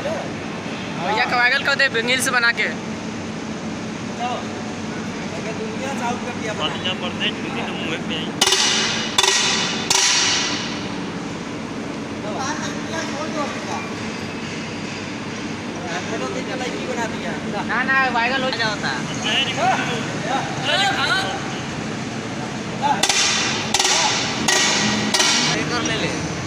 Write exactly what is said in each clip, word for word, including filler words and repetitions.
भैया कवागल कर दे रील्स बना के दुनिया चालू कर दिया बना पड़ते हैं क्योंकि तो मुंह पे फोटो देख के लाइक बना दिया ना ना वायरल हो जाता कर ले ले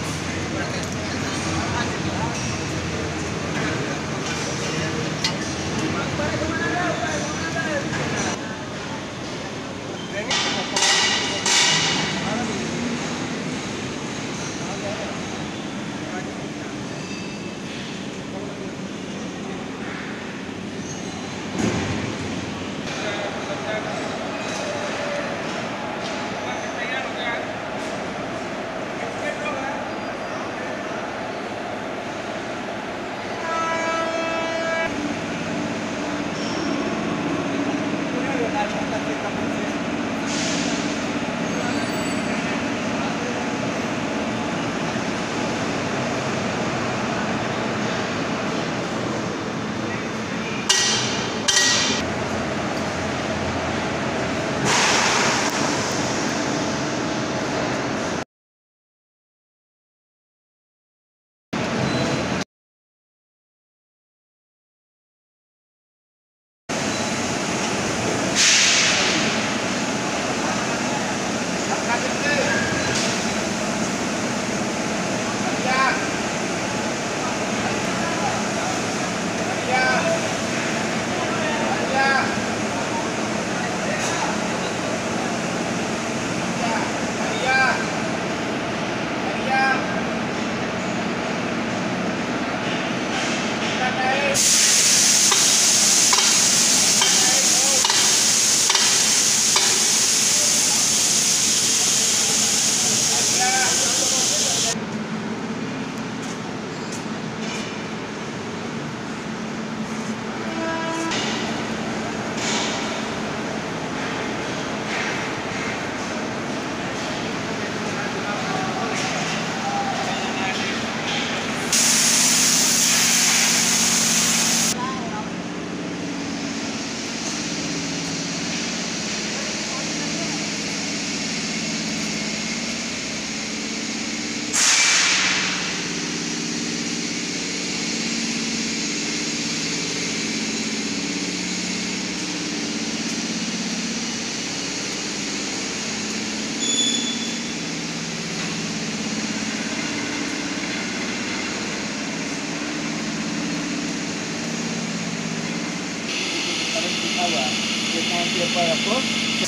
पर आपको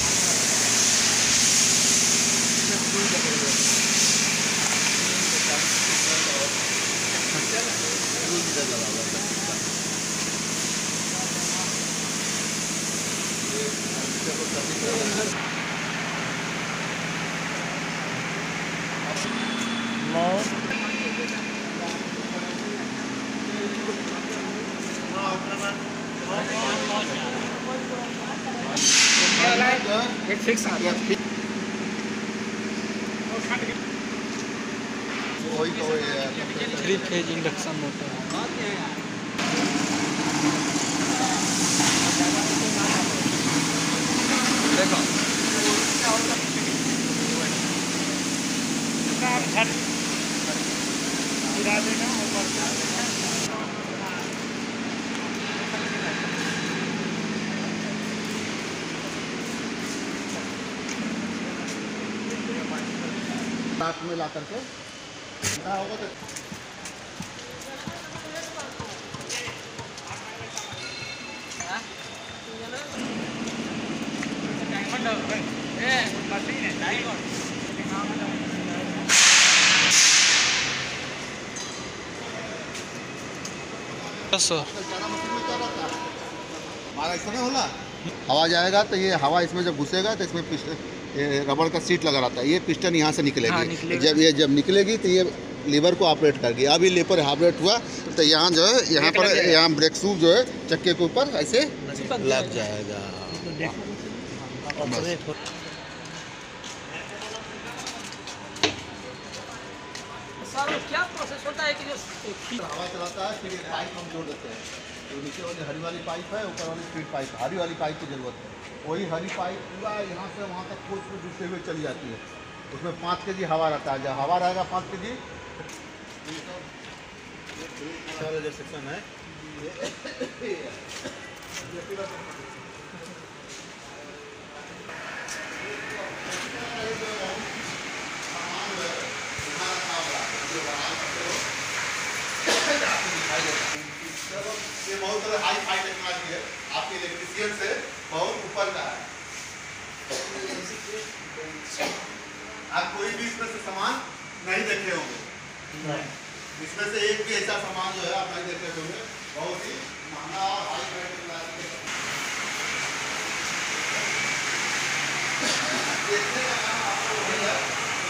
एक फिक्स आ गया थ्री फेज इंडक्शन मोटर देखो गिरा देगा रात में ला करके होगा तो हमारा इस समय होला हवा जाएगा तो ये हवा इसमें जब घुसेगा तो इसमें रबड़ का सीट लगा रहता है, ये पिस्टन यहाँ से निकलेगी। हाँ, जब ये जब निकलेगी तो ये लीवर को ऑपरेट करेगी। अभी लीवर ऑपरेट हुआ तो यहाँ जो है यहाँ पर यहाँ ब्रेक शूज जो है चक्के के ऊपर ऐसे लग जाएगा। सर क्या प्रोसेस होता है कि जो हवा चलाता है फिर एक पाइप हम जोड़ देते हैं। जो नीचे वाली हरी वाली पाइप है, ऊपर वाली स्पीड पाइप, हरी वाली पाइप की ज़रूरत है। वही हरी पाइप पूरा यहाँ से वहाँ तक कोच में जुड़ते हुए चली जाती है। उसमें पाँच के जी हवा रहता है। जब हवा रहेगा पाँच के जी सेक्शन है। ये बहुत हाई फाई टेक्नोलॉजी है, आपके इलेक्ट्रिशियन से बहुत ऊपर का है। आप कोई भी इसमें से सामान नहीं देखे होंगे, इसमें से एक भी ऐसा सामान जो है आप नहीं देखे होंगे। बहुत ही महंगा और हाई फाई टेक्नोलॉजी है। देखने का काम आपको वही है।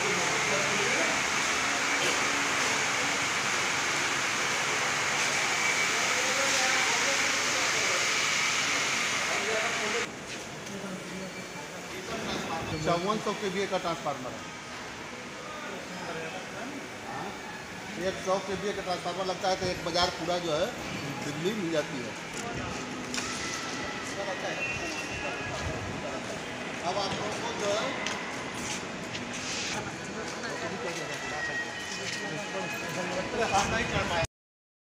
चौवन सौ के वी का ट्रांसफार्मर है। एक सौ के वी का ट्रांसफार्मर लगता है तो एक बाजार पूरा जो है बिजली मिल जाती है। अब आप लोगों को जो है हम नहीं कर पाए